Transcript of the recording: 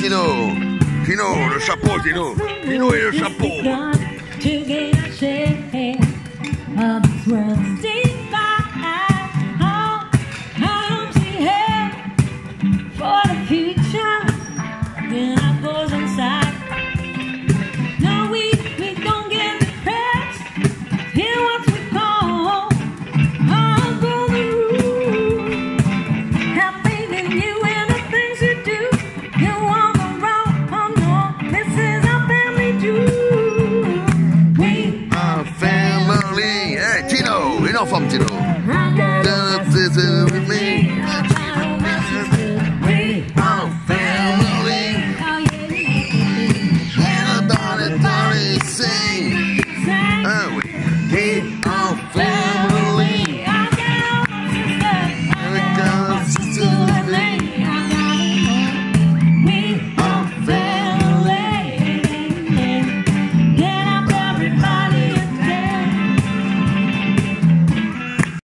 Tino. Tino, le chapeau, Tino. Tino et le chapeau. To get a share of this world.